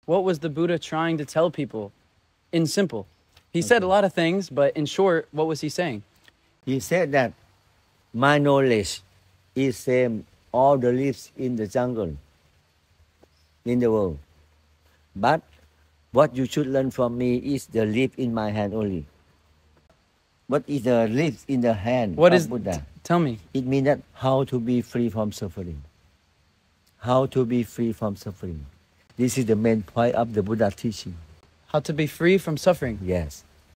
what was the Buddha trying to tell people in simple? He said a lot of things, but in short, what was he saying? He said that my knowledge is same all the leaves in the jungle, in the world. But what you should learn from me is the leaf in my hand only. What is the leaf in the hand What of is, Buddha? tell me. It means that how to be free from suffering. How to be free from suffering. This is the main point of the Buddha teaching. How to be free from suffering. Yes.